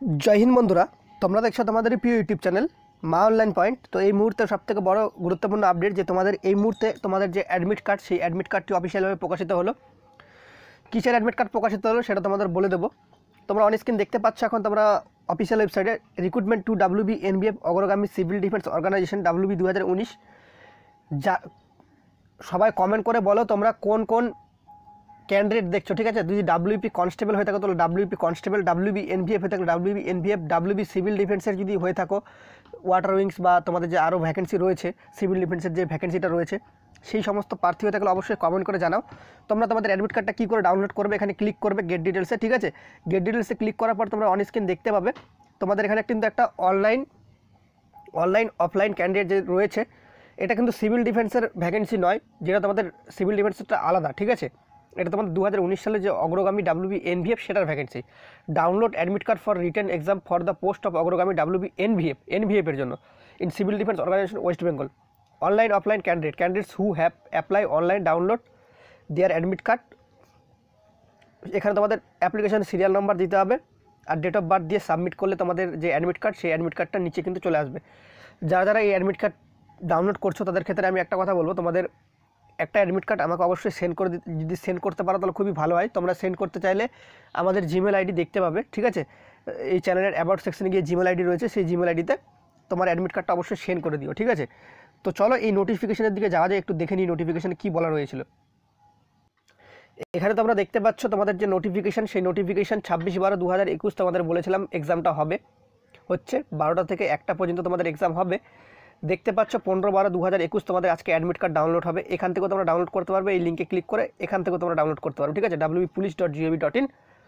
जय हिंद बंधुरा তোমরা দেখছো তোমাদের প্রিয় YouTube channel Maa online point. তো এই মুহূর্তে সবথেকে বড় গুরুত্বপূর্ণ আপডেট যে তোমাদের এই মুহূর্তে তোমাদের যে অ্যাডমিট কার্ড সেই অ্যাডমিট কার্ডটি অফিসিয়ালভাবে প্রকাশিত হলো। কিসের অ্যাডমিট কার্ড প্রকাশিত হলো সেটা তোমাদের বলে দেবো। তোমরা অন স্ক্রিন দেখতে পাচ্ছ এখন তোমরা অফিসিয়াল ওয়েবসাইটে রিক্রুটমেন্ট টু WB NBF অগ্রগামী সিভিল ডিফেন্স অর্গানাইজেশন WB 2019। যা সবাই কমেন্ট করে বলো তোমরা কোন কোন ক্যান্ডিডেট দেখছো, ঠিক আছে। যদি WP কনস্টেবল হয়ে থাকো তাহলে WP কনস্টেবল, WB NBF হয়ে থাকলে WB NBF, WB সিভিল ডিফেন্সের যদি হয়ে থাকো ওয়াটার উইংস বা তোমাদের যে আরও ভ্যাকেন্সি রয়েছে সিভিল ডিফেন্সের যে ভ্যাকেন্সিটা রয়েছে সেই সমস্ত প্রার্থী হয়ে থাকলে অবশ্যই কমেন্ট করে জানাও। তোমরা তোমাদের অ্যাডমিট কার্ডটা কী করে ডাউনলোড করবে, এখানে ক্লিক করবে গেট ডিটেলসে, ঠিক আছে। গেট ডিটেলসে ক্লিক করার পর তোমরা অন স্ক্রিন দেখতে পাবে তোমাদের এখানে কিন্তু একটা অনলাইন অফলাইন ক্যান্ডিডেট যে রয়েছে এটা কিন্তু সিভিল ডিফেন্সের ভ্যাকেন্সি নয়, যেটা তোমাদের সিভিল ডিফেন্সের আলাদা, ঠিক আছে। এটা তোমাদের 2019 সালে যে অগ্রগামী WB NBF সেটার vacancy. Download admit card for written exam for the post of অগ্রগামী WB NBF এর জন্য in civil defence organisation West Bengal. Online offline candidates who have apply online download their admit card. এখানে তোমাদের অ্যাপ্লিকেশন সিরিয়াল নাম্বার দিতে হবে আর date of birth দিয়ে submit করলে তোমাদের যে অ্যাডমিট কার্ড সেই অ্যাডমিট কার্ডটা নিচে কিন্তু চলে আসবে। যারা এই অ্যাডমিট কার্ড ডাউনলোড করছো তাদের ক্ষেত্রে আমি একটা কথা বলবো, তোমাদের একটা অ্যাডমিট কার্ড আমাকে অবশ্যই সেন্ড করে যদি সেন্ড করতে পারো তাহলে খুবই ভালো হয়। তোমরা সেন্ড করতে চাইলে আমাদের জিমেল আইডি দেখতে পাবে, ঠিক আছে। এই চ্যানেলের অ্যাবাউট সেকশনে গিয়ে জিমেল আইডি রয়েছে, সেই জিমেল আইডিতে তোমার অ্যাডমিট কার্ডটা অবশ্যই সেন্ড করে দিও, ঠিক আছে। তো চলো এই নোটিফিকেশনের দিকে যাওয়া যায়, একটু দেখে নিই নোটিফিকেশানে কী বলা রয়েছিল। এখানে তোমরা দেখতে পাচ্ছ তোমাদের যে নোটিফিকেশান সেই নোটিফিকেশান 26/12/2021 তোমাদের বলেছিলাম এক্সামটা হচ্ছে 12টা থেকে 1টা পর্যন্ত তোমাদের এক্সাম হবে। দেখতে পাচ্ছ 15/12/2021 তোমাদের আজকে অ্যাডমিট কার্ড ডাউনলোড হবে। এখান থেকেও তোমরা ডাউনলোড করতে পারবে, এই লিঙ্কে ক্লিক করে এখান থেকেও তোমরা ডাউনলোড করতে পারবে, ঠিক আছে। wbpolice.gov.in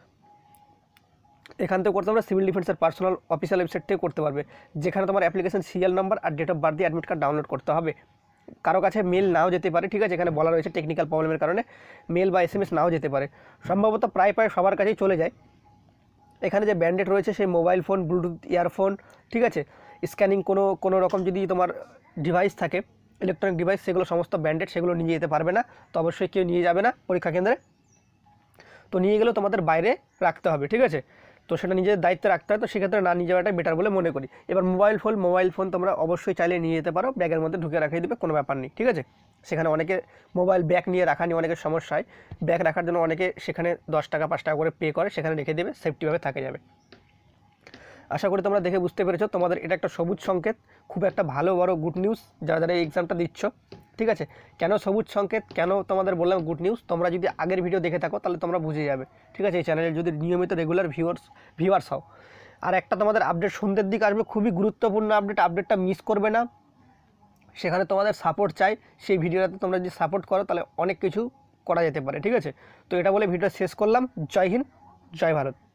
এখান থেকে করতে পারবে, সিভিল ডিফেন্সের পার্সোনাল অফিসিয়াল ওয়েবসাইট থেকে করতে পারবে, যেখানে তোমার অ্যাপ্লিকেশন সিরিয়াল নাম্বার আর ডেট অফ বার্থ দিয়ে অ্যাডমিট কার্ড ডাউনলোড করতে হবে। কারো কাছে মেল নাও যেতে পারে, ঠিক আছে। এখানে বলা রয়েছে টেকনিক্যাল প্রবলেমের কারণে মেল বা SMS নাও যেতে পারে, সম্ভবত প্রায় সবার কাছেই চলে যায়। এখানে যে ব্যান্ডেড রয়েছে সেই মোবাইল ফোন, ব্লুটুথ ইয়ারফোন, ঠিক আছে, স্ক্যানিং কোনো রকম যদি তোমার ডিভাইস থাকে ইলেকট্রনিক ডিভাইস সেগুলো সমস্ত ব্যান্ডেড, সেগুলো নিয়ে যেতে পারবে না। তো অবশ্যই কেউ নিয়ে যাবে না পরীক্ষা কেন্দ্রে, তো নিয়ে গেলেও তোমাদের বাইরে রাখতে হবে, ঠিক আছে। তো সেটা নিজের দায়িত্বে রাখতে হয়, তো সেক্ষেত্রে না নিয়ে যাওয়াটাই বেটার বলে মনে করি। এবার মোবাইল ফোন তোমরা অবশ্যই চাইলে নিয়ে যেতে পারো, ব্যাগের মধ্যে ঢুকে রাখিয়ে দেবে, কোনো ব্যাপার নেই, ঠিক আছে। সেখানে অনেকে মোবাইল ব্যাগ নিয়ে রাখা নিয়ে অনেকের সমস্যা হয়, ব্যাগ রাখার জন্য অনেকে সেখানে 10 টাকা 5 টাকা করে পে করে সেখানে রেখে দেবে, সেফটিভাবে থাকে যাবে। আশা করি তোমরা দেখে বুঝতে পেরেছো তোমাদের এটা একটা সবুজ সংকেত, খুব একটা ভালো বড় গুড নিউজ যারা এই এক্সামটা দিচ্ছ, ঠিক আছে। কেন সবুজ সংকেত, কেন তোমাদের বললাম গুড নিউজ, তোমরা যদি আগের ভিডিও দেখে থাকো তাহলে তোমরা বুঝে যাবে, ঠিক আছে। এই চ্যানেলের যদি নিয়মিত রেগুলার ভিউয়ার্স হও। আর একটা তোমাদের আপডেট সন্ধ্যের দিকে আসবে, খুবই গুরুত্বপূর্ণ আপডেটটা মিস করবে না। সেখানে তোমাদের সাপোর্ট চাই, সেই ভিডিওটাতে তোমরা যদি সাপোর্ট করো তাহলে অনেক কিছু করা যেতে পারে, ঠিক আছে। তো এটা বলে ভিডিও শেষ করলাম। জয় হিন্দ, জয় ভারত।